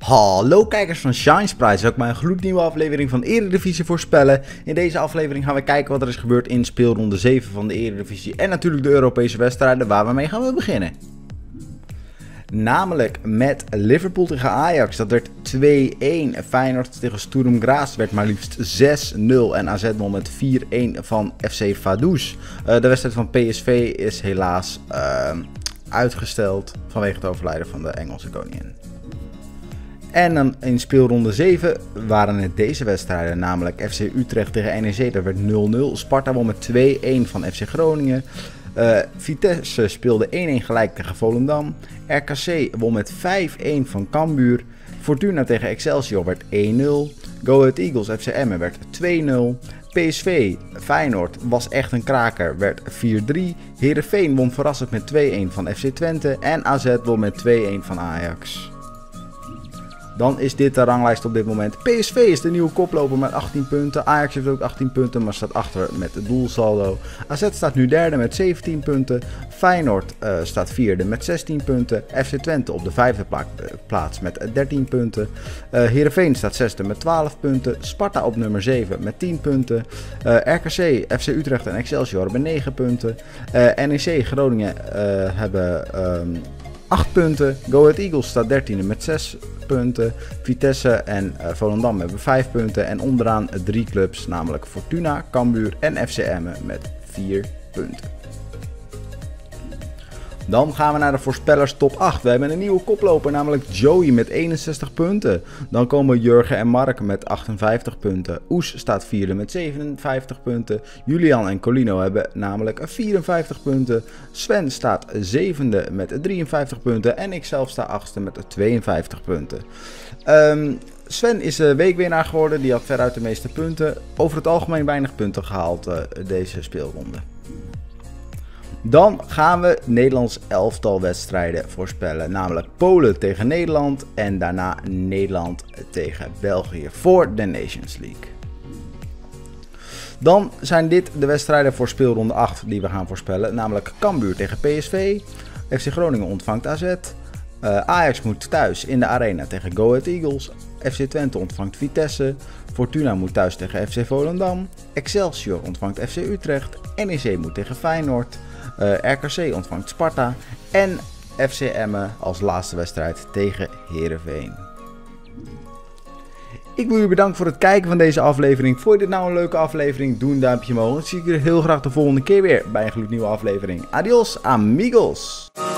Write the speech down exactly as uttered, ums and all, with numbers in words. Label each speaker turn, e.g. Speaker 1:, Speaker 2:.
Speaker 1: Hallo kijkers van ShineSprites, ook mijn gloednieuwe aflevering van Eredivisie voorspellen. In deze aflevering gaan we kijken wat er is gebeurd in speelronde zeven van de Eredivisie en natuurlijk de Europese wedstrijden waar we mee gaan we beginnen. Namelijk met Liverpool tegen Ajax, dat werd twee-een. Feyenoord tegen Sturm Graz werd maar liefst zes nul en A Z won met vier-een van F C Vaduz. Uh, de wedstrijd van P S V is helaas uh, uitgesteld vanwege het overlijden van de Engelse koningin. En dan in speelronde zeven waren het deze wedstrijden, namelijk F C Utrecht tegen N E C, dat werd nul nul. Sparta won met twee-een van F C Groningen. Uh, Vitesse speelde één-één gelijk tegen Volendam. R K C won met vijf-een van Cambuur. Fortuna tegen Excelsior werd één nul. Go Ahead Eagles F C Emmen werd twee nul. P S V Feyenoord was echt een kraker, werd vier drie. Heerenveen won verrassend met twee-een van F C Twente. En A Z won met twee-een van Ajax. Dan is dit de ranglijst op dit moment. P S V is de nieuwe koploper met achttien punten. Ajax heeft ook achttien punten, maar staat achter met het doelsaldo. A Z staat nu derde met zeventien punten. Feyenoord uh, staat vierde met zestien punten. F C Twente op de vijfde pla plaats met dertien punten. Uh, Heerenveen staat zesde met twaalf punten. Sparta op nummer zeven met tien punten. Uh, R K C, F C Utrecht en Excelsior hebben negen punten. Uh, N E C, Groningen uh, hebben Um, acht punten. Go Ahead Eagles staat dertiende met zes punten. Vitesse en uh, Volendam hebben vijf punten. En onderaan drie clubs, namelijk Fortuna, Cambuur en F C Emmen met vier punten. Dan gaan we naar de voorspellers top acht. We hebben een nieuwe koploper, namelijk Joey met eenenzestig punten. Dan komen Jurgen en Mark met achtenvijftig punten. Oes staat vierde met zevenenvijftig punten. Julian en Colino hebben namelijk vierenvijftig punten. Sven staat zevende met drieënvijftig punten. En ikzelf sta achtste met tweeënvijftig punten. Um, Sven is de weekwinnaar geworden. Die had veruit de meeste punten. Over het algemeen weinig punten gehaald uh, deze speelronde. Dan gaan we Nederlands elftal wedstrijden voorspellen. Namelijk Polen tegen Nederland en daarna Nederland tegen België voor de Nations League. Dan zijn dit de wedstrijden voor speelronde acht die we gaan voorspellen. Namelijk Cambuur tegen P S V. F C Groningen ontvangt A Z. Uh, Ajax moet thuis in de arena tegen Go Ahead Eagles. F C Twente ontvangt Vitesse. Fortuna moet thuis tegen F C Volendam. Excelsior ontvangt F C Utrecht. N E C moet tegen Feyenoord. Uh, R K C ontvangt Sparta. En F C Emmen als laatste wedstrijd tegen Heerenveen. Ik wil u bedanken voor het kijken van deze aflevering. Vond je dit nou een leuke aflevering? Doe een duimpje omhoog. Dan zie ik jullie heel graag de volgende keer weer bij een gloednieuwe aflevering. Adios amigos!